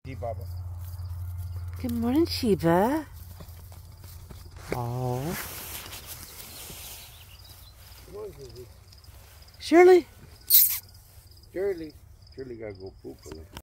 See, Baba. Good morning, Sheba. Oh. Come on, Susie. Shirley. Shirley. Shirley gotta go poop.